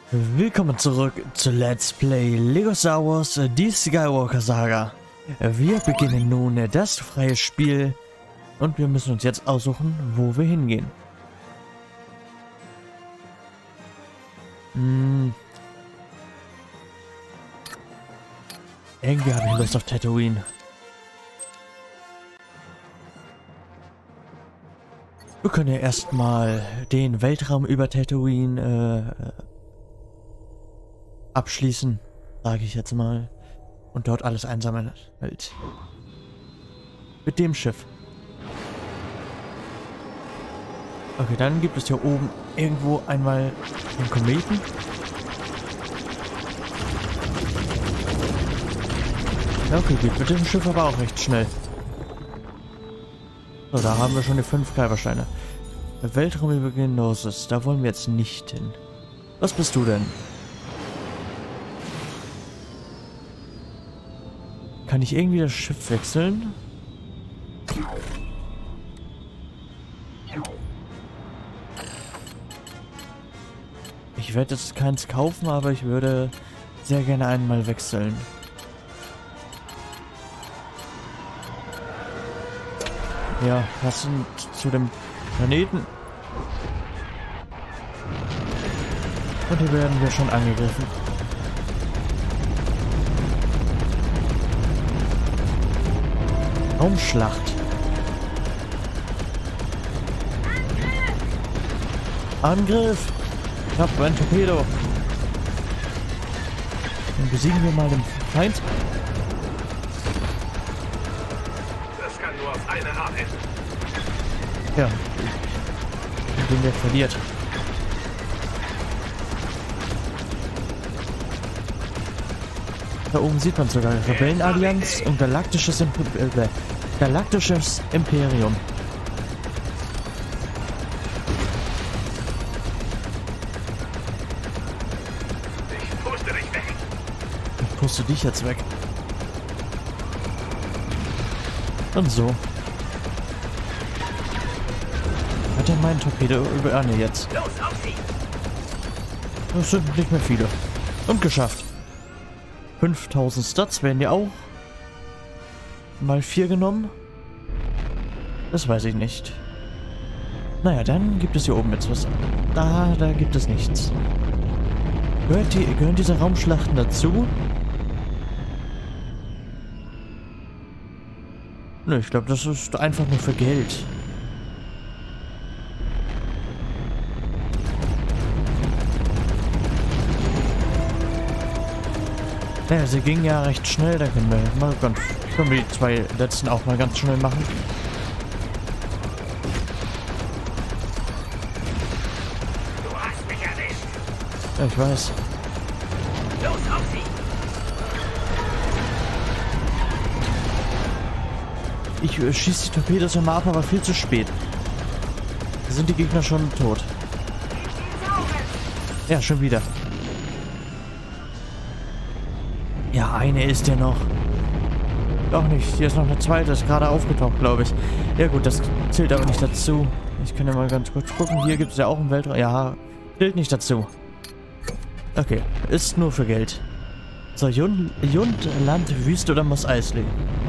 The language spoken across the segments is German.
Willkommen zurück zu Let's Play Lego Star Wars Die Skywalker Saga. Wir beginnen nun das freie Spiel und wir müssen uns jetzt aussuchen, wo wir hingehen. Irgendwie habe ich Lust auf Tatooine. Wir können ja erstmal den Weltraum über Tatooine abschließen, sage ich jetzt mal, und dort alles einsammeln halt. Mit dem Schiff. Okay, dann gibt es hier oben irgendwo einmal einen Kometen. Ja, okay, geht mit dem Schiff aber auch recht schnell. So, da haben wir schon die 5 Kleibersteine. Der Weltraum über Genosis, da wollen wir jetzt nicht hin. Was bist du denn? Kann ich irgendwie das Schiff wechseln? Ich werde jetzt keins kaufen, aber ich würde sehr gerne einmal wechseln. Ja, passend zu dem Planeten. Und hier werden wir schon angegriffen. Raumschlacht. Angriff! Ich hab ein Torpedo. Dann besiegen wir mal den Feind. Das kann nur auf eine Art enden. Ja. Den der verliert. Da oben sieht man sogar Rebellenallianz und Galaktisches Imperium. Ich puste dich weg. Ich puste dich jetzt weg. Und so. Hat er meinen Torpedo über... Ah, ne, jetzt. Los, auf sie! Das sind nicht mehr viele. Und geschafft. 5000 Stats werden ja auch mal 4 genommen. Das weiß ich nicht. Naja, dann gibt es hier oben jetzt was. Da gibt es nichts. Gehören diese Raumschlachten dazu? Nö, ich glaube, das ist einfach nur für Geld. Naja, sie ging ja recht schnell, da können wir die 2 letzten auch mal ganz schnell machen. Du hast mich erwischt. Ja, ich weiß. Los, auf sie! Ich schieße die Torpedos immer ab, aber viel zu spät. Da sind die Gegner schon tot. Ja, schon wieder. Ja, eine ist ja noch. Doch nicht. Hier ist noch eine zweite. Ist gerade aufgetaucht, glaube ich. Ja gut, das zählt aber nicht dazu. Ich kann ja mal ganz kurz gucken. Hier gibt es ja auch einen Weltraum. Ja, zählt nicht dazu. Okay, ist nur für Geld. So, Jund, Land, Wüste oder Mos Eisley?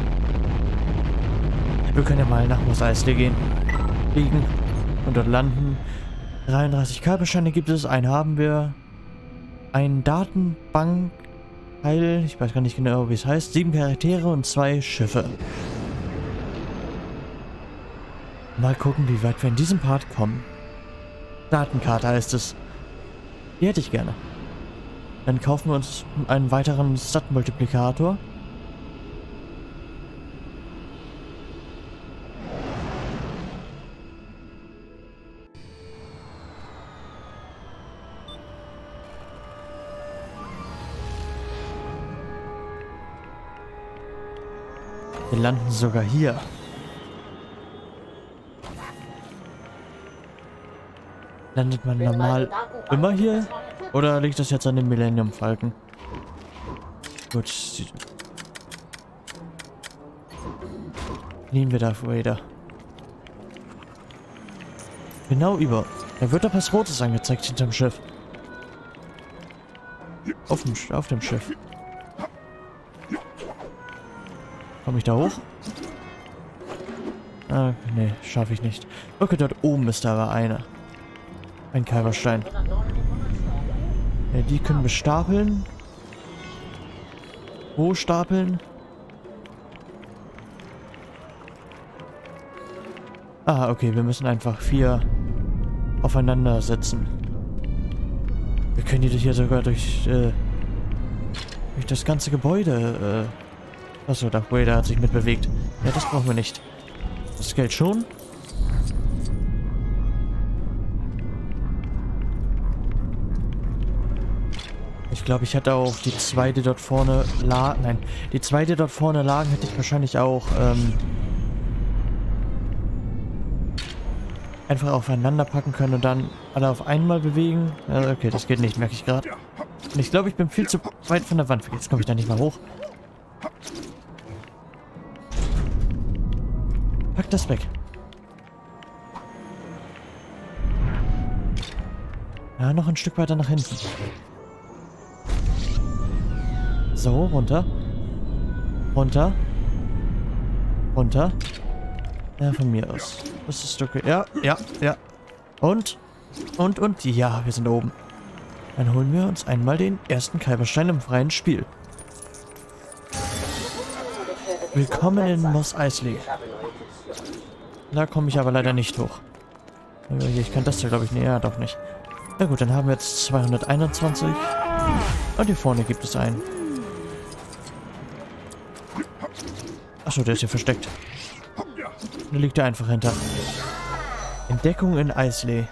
Wir können ja mal nach Mos Eisley gehen. Fliegen und dort landen. 33 Kleibersteine gibt es. Einen haben wir. Ein Datenbank. Ich weiß gar nicht genau, wie es heißt. 7 Charaktere und 2 Schiffe. Mal gucken, wie weit wir in diesem Part kommen. Datenkarte heißt es. Die hätte ich gerne. Dann kaufen wir uns einen weiteren Stat-Multiplikator. Wir landen sogar hier. Landet man normal immer hier? Oder liegt das jetzt an dem Millennium Falcon? Gut. Nehmen wir Darth Vader. Genau über. Da wird doch was Rotes angezeigt hinterm Schiff. Auf dem Schiff. Komme ich da hoch? Ah, nee, schaffe ich nicht. Okay, dort oben ist da aber einer. Ein Kalberstein. Ja, die können wir stapeln. Wo stapeln? Ah, okay, wir müssen einfach 4 aufeinander setzen. Wir können die hier sogar durch das ganze Gebäude. Achso, der Wader hat sich mitbewegt. Ja, das brauchen wir nicht. Das Geld schon. Ich glaube, ich hätte auch die 2, die dort vorne lagen. Nein, die 2, die dort vorne lagen, hätte ich wahrscheinlich auch einfach aufeinander packen können und dann alle auf einmal bewegen. Ja, okay, das geht nicht, merke ich gerade. Und ich glaube, ich bin viel zu weit von der Wand. Jetzt komme ich da nicht mal hoch. Pack das weg. Ja, noch ein Stück weiter nach hinten. So, runter. Runter. Runter. Ja, von mir aus. Das ist okay. Ja, ja, ja. Und. Ja, wir sind oben. Dann holen wir uns einmal den ersten Kalberstein im freien Spiel. Willkommen in Mos Eisley. Da komme ich aber leider nicht hoch. Ich kann das hier, glaube ich, nicht. Ja, doch nicht. Na gut, dann haben wir jetzt 221. Und hier vorne gibt es einen. Achso, der ist hier versteckt. Da liegt er einfach hinter. Entdeckung in Eisley.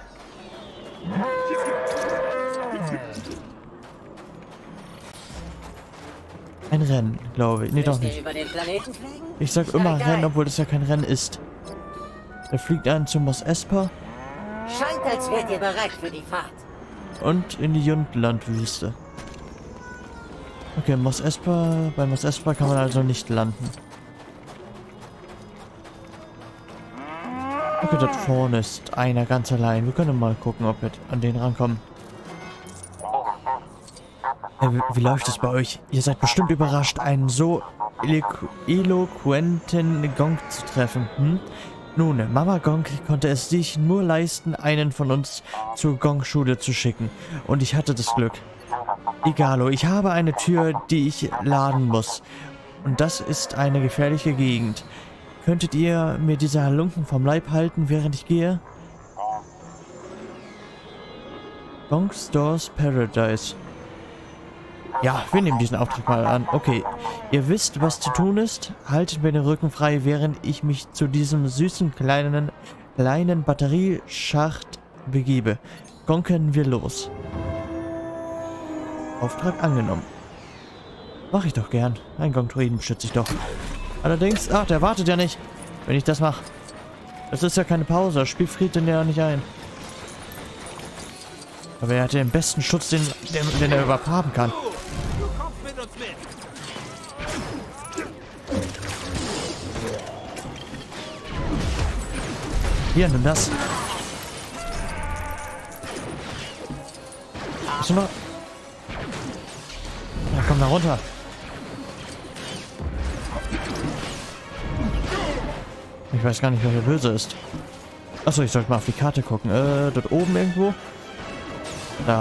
Ein Rennen, glaube ich. Nee, doch nicht. Ich sag immer Rennen, obwohl das ja kein Rennen ist. Er fliegt einen zu Mos Espa. Scheint, als wärt ihr bereit für die Fahrt. Und in die Jundlandwüste. Okay, Mos Espa. Bei Mos Espa kann man also nicht landen. Okay, dort vorne ist einer ganz allein. Wir können mal gucken, ob wir an den rankommen. Wie läuft es bei euch? Ihr seid bestimmt überrascht, einen so eloquenten Gong zu treffen. Hm? Nun, Mama Gong konnte es sich nur leisten, einen von uns zur Gong-Schule zu schicken. Und ich hatte das Glück. Egalo, ich habe eine Tür, die ich laden muss. Und das ist eine gefährliche Gegend. Könntet ihr mir diese Halunken vom Leib halten, während ich gehe? Gong Stores Paradise. Ja, wir nehmen diesen Auftrag mal an. Okay, ihr wisst, was zu tun ist. Haltet mir den Rücken frei, während ich mich zu diesem süßen kleinen Batterieschacht begebe. Gonken wir los. Auftrag angenommen. Mach ich doch gern. Ein Gong-Druiden beschütze ich doch. Allerdings, ach, der wartet ja nicht, wenn ich das mache. Das ist ja keine Pause. Das Spiel friert den ja nicht ein. Aber er hat den besten Schutz, den er überhaupt haben kann. Hier, nimm das. Bist du noch? Ja, komm da runter. Ich weiß gar nicht, wer der Böse ist. Achso, ich sollte mal auf die Karte gucken. Dort oben irgendwo? Da.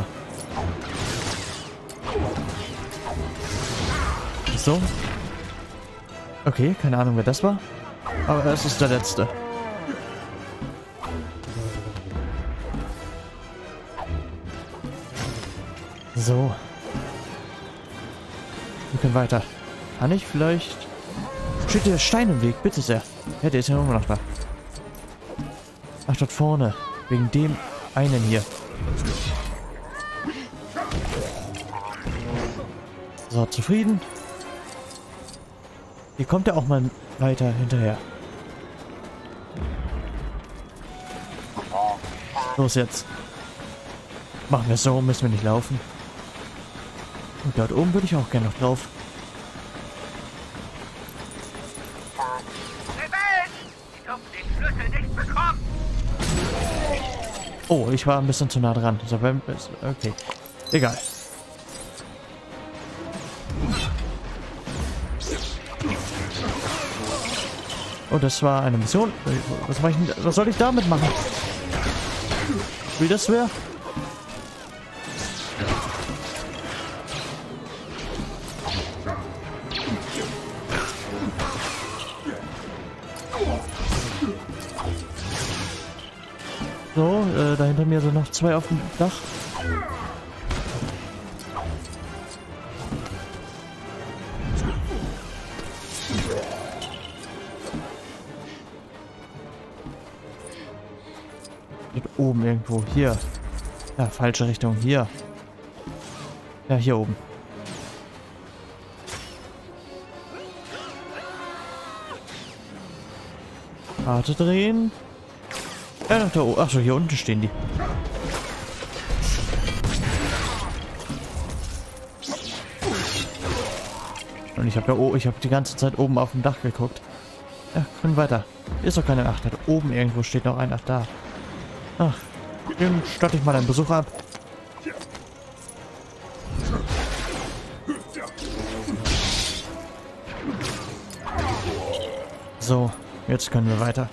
So. Okay, keine Ahnung, wer das war. Aber es ist der letzte. So. Wir können weiter. Kann ich vielleicht... Steht der Stein im Weg? Bitte sehr. Ja, der ist ja immer noch da. Ach, dort vorne. Wegen dem einen hier. So, zufrieden. Hier kommt er auch mal weiter hinterher. Los jetzt. Machen wir es so, müssen wir nicht laufen. Und dort oben würde ich auch gerne noch drauf. Oh, ich war ein bisschen zu nah dran. Okay. Egal. Oh, das war eine Mission. Was soll ich damit machen? Wie das wäre? So, da hinter mir sind noch 2 auf dem Dach. Oben irgendwo. Hier. Ja, falsche Richtung. Hier. Ja, hier oben. Karte drehen. Ja, nach da oben. Achso, hier unten stehen die. Und ich habe ja ich habe die ganze Zeit oben auf dem Dach geguckt. Ja, können weiter. Ist doch keine. Ach, da oben irgendwo steht noch ein. Ach, da. Ach, dem statte ich mal einen Besuch ab. So, jetzt können wir weiter.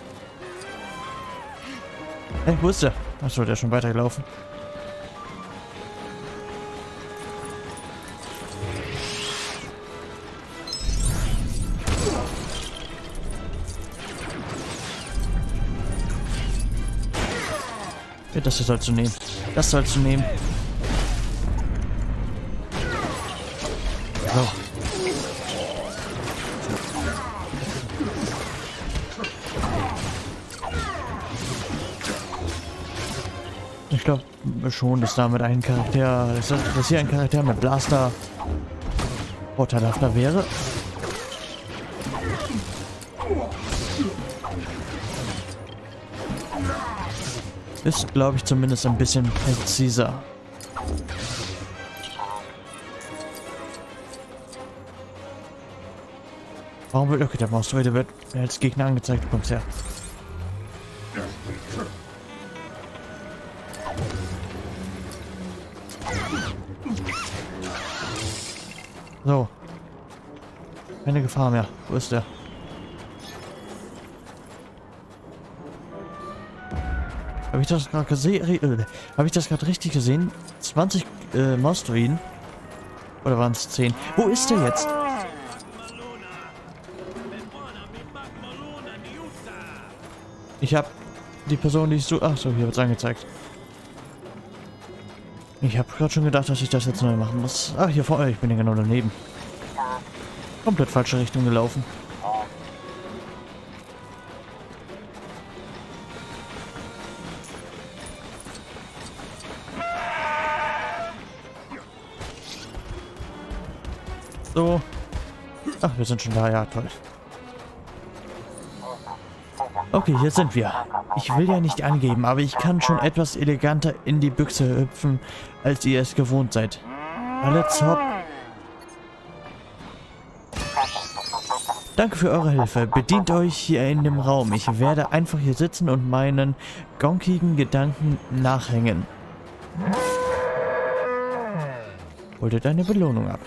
Hey, wo ist der? Achso, der ist schon weitergelaufen. Ja, das sollst du nehmen. Das sollst du nehmen. So. Ich glaube schon, dass damit ein Charakter, dass hier ein Charakter mit Blaster vorteilhafter wäre. Ist, glaube ich, zumindest ein bisschen präziser. Warum wird... Okay, der Mausdroide wird als Gegner angezeigt. Du kommst her. So. Keine Gefahr mehr. Wo ist der? Habe ich das gerade gesehen? Habe ich das gerade richtig gesehen? 20 Mausdroiden? Oder waren es 10? Wo ist der jetzt? Ich habe die Person, die ich so... Ach so, hier wird es angezeigt. Ich habe gerade schon gedacht, dass ich das jetzt neu machen muss. Ach, hier vorne. Ich bin ja genau daneben. Komplett falsche Richtung gelaufen. So. Ach, wir sind schon da. Ja, toll. Okay, hier sind wir. Ich will ja nicht angeben, aber ich kann schon etwas eleganter in die Büchse hüpfen, als ihr es gewohnt seid. Alle hopp. Danke für eure Hilfe. Bedient euch hier in dem Raum. Ich werde einfach hier sitzen und meinen gonkigen Gedanken nachhängen. Hol dir deine Belohnung ab.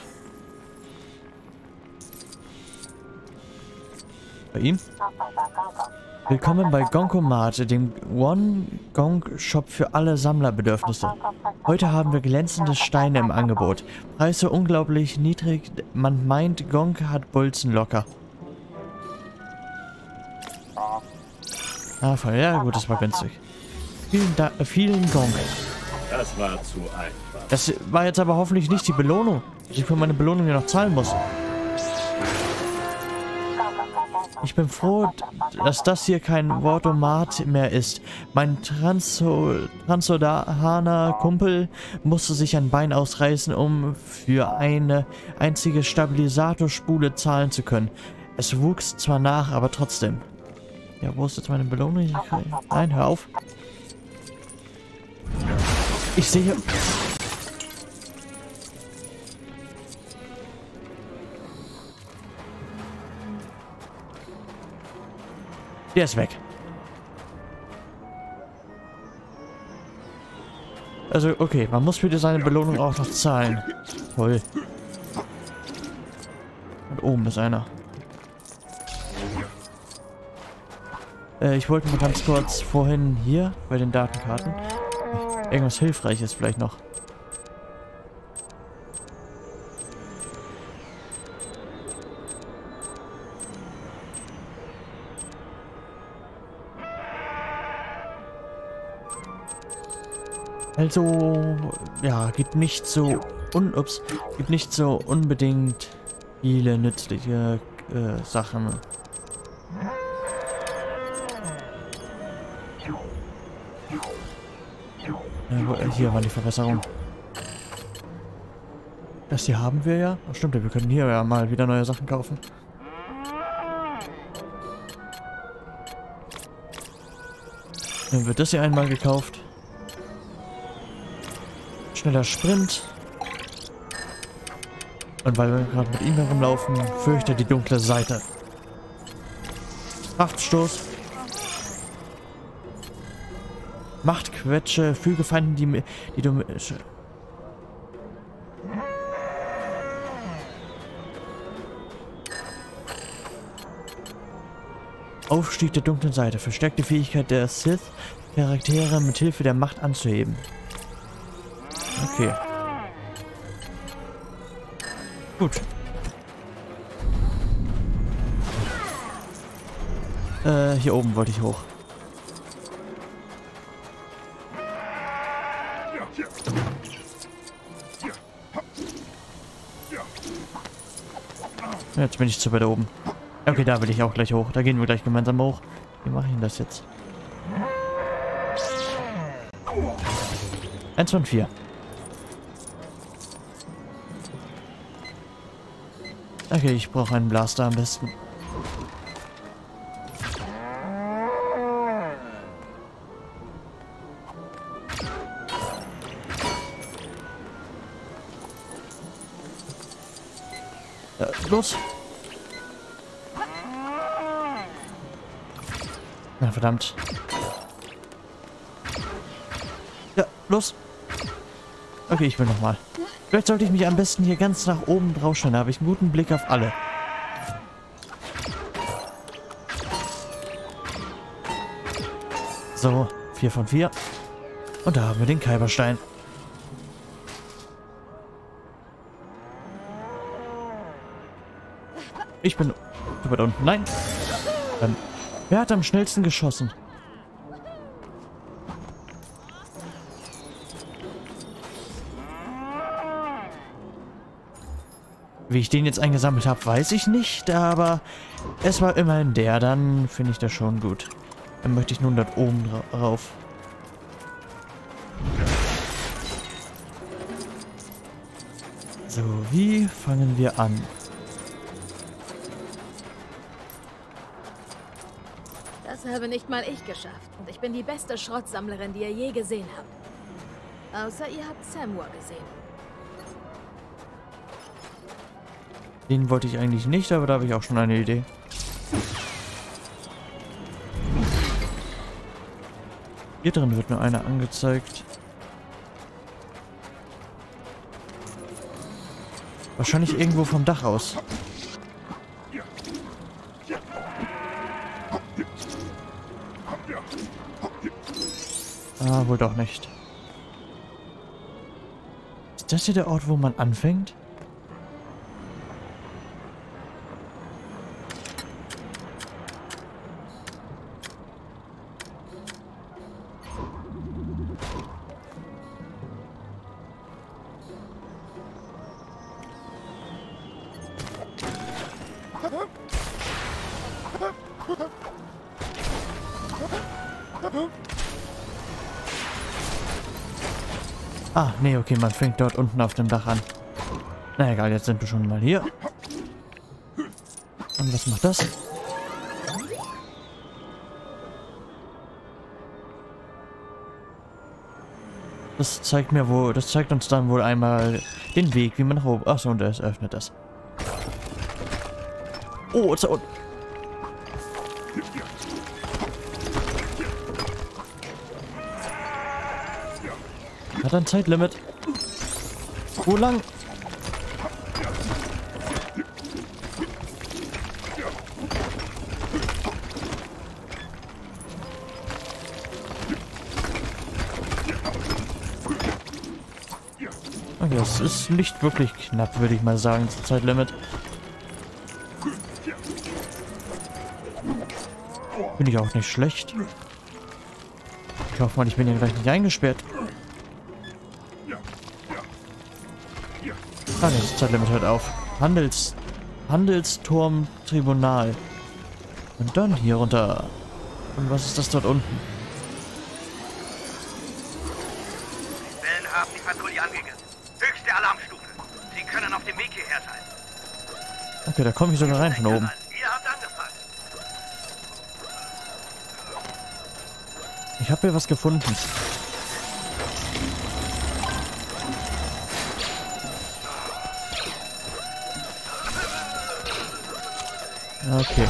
Bei ihm? Willkommen bei Gonkomat, dem One-Gonk-Shop für alle Sammlerbedürfnisse. Heute haben wir glänzende Steine im Angebot. Preise unglaublich niedrig, man meint, Gonk hat Bolzen locker. Ah, voll. Ja gut, das war günstig. Vielen Gonk. Das war zu einfach. Das war jetzt aber hoffentlich nicht die Belohnung, dass ich für meine Belohnung ja noch zahlen muss. Ich bin froh, dass das hier kein Wortomat mehr ist. Mein Transodaner Kumpel musste sich ein Bein ausreißen, um für eine einzige Stabilisatorspule zahlen zu können. Es wuchs zwar nach, aber trotzdem. Ja, wo ist jetzt meine Belohnung? Nein, hör auf. Ich sehe... Der ist weg. Also, okay, man muss für seine Belohnung auch noch zahlen. Toll. Und oben ist einer. Ich wollte mal ganz kurz vorhin hier bei den Datenkarten irgendwas Hilfreiches vielleicht noch. Also, ja, gibt nicht so unbedingt viele nützliche Sachen. Hier war die Verbesserung. Das hier haben wir ja. Ach, stimmt, wir können hier ja mal wieder neue Sachen kaufen. Dann wird das hier einmal gekauft. Schneller Sprint. Und weil wir gerade mit ihm herumlaufen, fürchte die dunkle Seite. Kraftstoß. Machtquetsche, füge Feinden, die du... Aufstieg der dunklen Seite. Verstärkt die Fähigkeit der Sith, Charaktere mit Hilfe der Macht anzuheben. Okay. Gut. Hier oben wollte ich hoch. Jetzt bin ich zu weit oben. Okay, da will ich auch gleich hoch. Da gehen wir gleich gemeinsam hoch. Wie mache ich denn das jetzt? 1 von 4. Okay, ich brauche einen Blaster am besten. Los! Na, verdammt. Ja, los! Okay, ich will nochmal. Vielleicht sollte ich mich am besten hier ganz nach oben draufstellen. Da habe ich einen guten Blick auf alle. So, 4 von 4. Und da haben wir den Kyberstein. Ich bin zu weit unten. Nein. Wer hat am schnellsten geschossen? Wie ich den jetzt eingesammelt habe, weiß ich nicht, aber es war immerhin der. Dann finde ich das schon gut. Dann möchte ich nun dort oben rauf. So, wie fangen wir an? Das habe nicht mal ich geschafft. Und ich bin die beste Schrottsammlerin, die ihr je gesehen habt. Außer ihr habt Samur gesehen. Den wollte ich eigentlich nicht, aber da habe ich auch schon eine Idee. Hier drin wird nur einer angezeigt. Wahrscheinlich irgendwo vom Dach aus. Ah, wohl doch nicht. Ist das hier der Ort, wo man anfängt? Ah, nee, okay, man fängt dort unten auf dem Dach an. Na egal, jetzt sind wir schon mal hier. Und was macht das? Das zeigt mir wohl, das zeigt uns dann wohl einmal den Weg, wie man nach oben... Achso, und es öffnet das. Oh, ist da unten. Hat ein Zeitlimit. Wo lang? Das ist nicht wirklich knapp, würde ich mal sagen, das Zeitlimit. Finde ich auch nicht schlecht. Ich hoffe mal, ich bin hier gleich nicht eingesperrt. Ah, ne, das Zeitlimit hört auf. Handelsturm Tribunal. Und dann hier runter. Und was ist das dort unten? Wellen haben die Patrouille angegriffen. Höchste Alarmstufe. Sie können auf dem Weg hierher sein. Okay, da komme ich sogar rein von oben. Ihr habt angepasst. Ich habe hier was gefunden. Okay.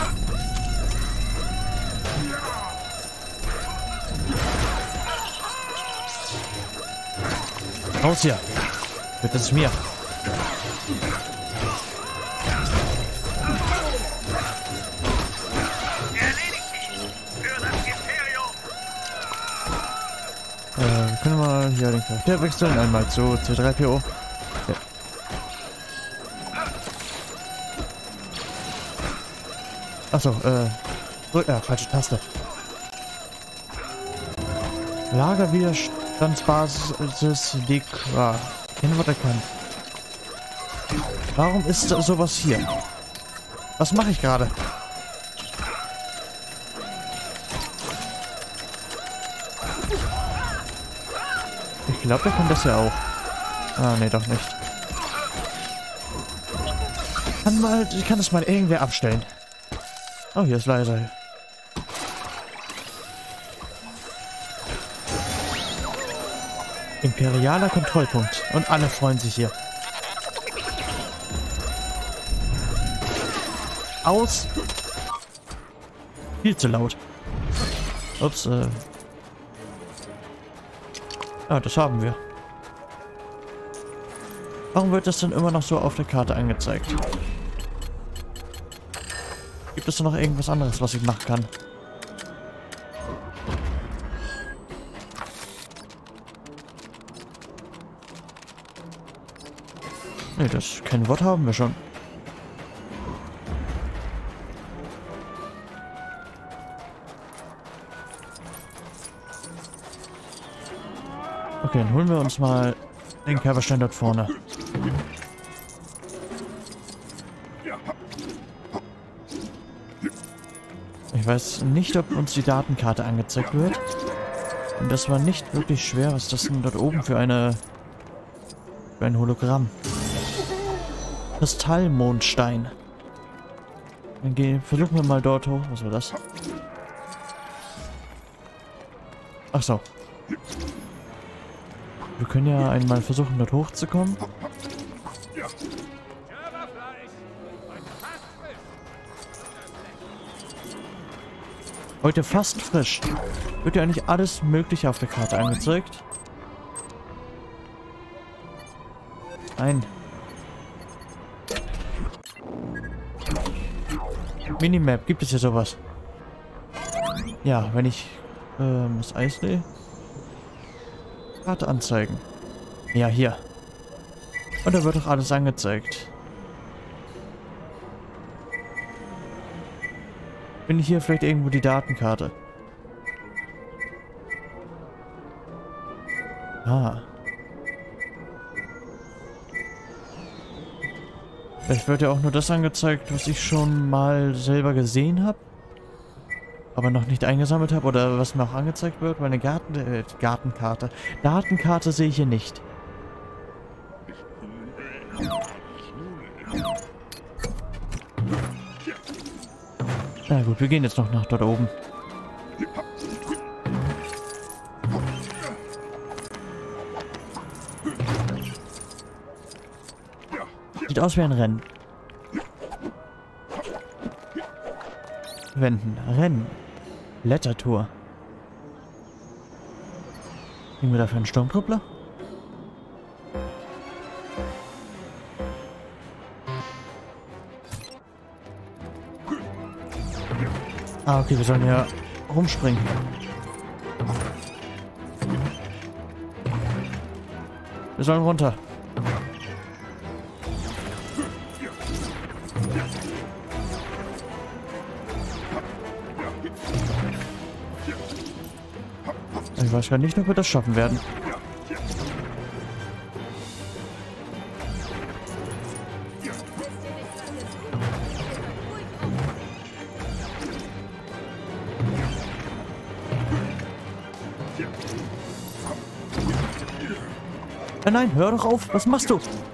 Raus hier. Wird es mir. Erledigt sie. Für das Imperium. Können wir mal hier den Charakter wechseln. Einmal zu C3PO. Okay. Achso, falsche Taste. Lagerwiderstandsbasis Dekra. Kennwort erkannt. Warum ist sowas hier? Was mache ich gerade? Ich glaube, der kann das ja auch. Ah, nee, doch nicht. Ich kann das mal irgendwer abstellen. Oh, hier ist leise. Imperialer Kontrollpunkt. Und alle freuen sich hier. Aus. Viel zu laut. Ups, ja, das haben wir. Warum wird das denn immer noch so auf der Karte angezeigt? Gibt es noch irgendwas anderes, was ich machen kann? Ne, das kein Wort haben wir schon. Okay, dann holen wir uns mal den Körperstein dort vorne. Ich weiß nicht, ob uns die Datenkarte angezeigt wird. Und das war nicht wirklich schwer. Was ist das denn dort oben für ein Hologramm? Kristallmondstein. Dann versuchen wir mal dort hoch. Was war das? Ach so. Wir können ja einmal versuchen, dort hochzukommen. Heute fast frisch. Wird ja eigentlich alles Mögliche auf der Karte angezeigt. Nein. Minimap, gibt es hier sowas? Ja, wenn ich das Eisley Karte anzeigen. Ja, hier. Und da wird doch alles angezeigt. Bin ich hier vielleicht irgendwo die Datenkarte? Ah. Vielleicht wird ja auch nur das angezeigt, was ich schon mal selber gesehen habe. Aber noch nicht eingesammelt habe oder was mir auch angezeigt wird. Meine Datenkarte sehe ich hier nicht. Na gut, wir gehen jetzt noch nach dort oben. Sieht aus wie ein Rennen. Wenden. Rennen. Blättertour. Kriegen wir dafür einen Sturmtruppler? Ah, okay, wir sollen ja rumspringen. Wir sollen runter. Ich weiß gar nicht, ob wir das schaffen werden. Nein, hör doch auf. Was machst du?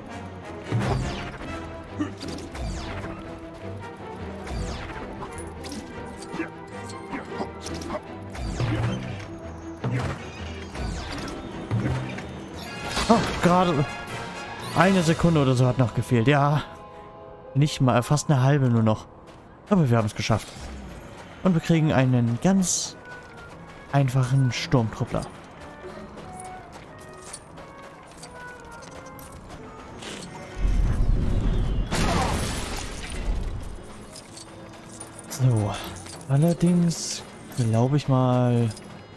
Oh, gerade eine Sekunde oder so hat noch gefehlt. Ja, nicht mal, fast eine halbe nur noch. Aber wir haben es geschafft. Und wir kriegen einen ganz einfachen Sturmtruppler. So, allerdings glaube ich mal,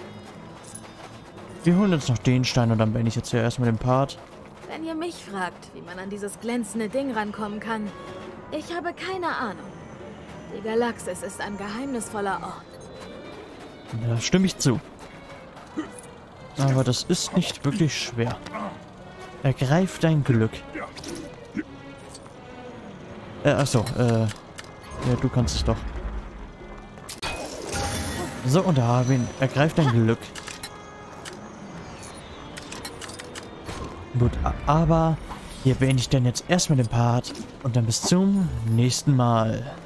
wir holen uns noch den Stein und dann beende ich jetzt hier erstmal den Part. Wenn ihr mich fragt, wie man an dieses glänzende Ding rankommen kann, ich habe keine Ahnung. Die Galaxis ist ein geheimnisvoller Ort. Da stimme ich zu. Aber das ist nicht wirklich schwer. Ergreif dein Glück. Achso, ja, du kannst es doch. So, und da haben wir ihn. Ergreif dein Glück. Gut, aber hier beende ich dann jetzt erstmal den Part. Und dann bis zum nächsten Mal.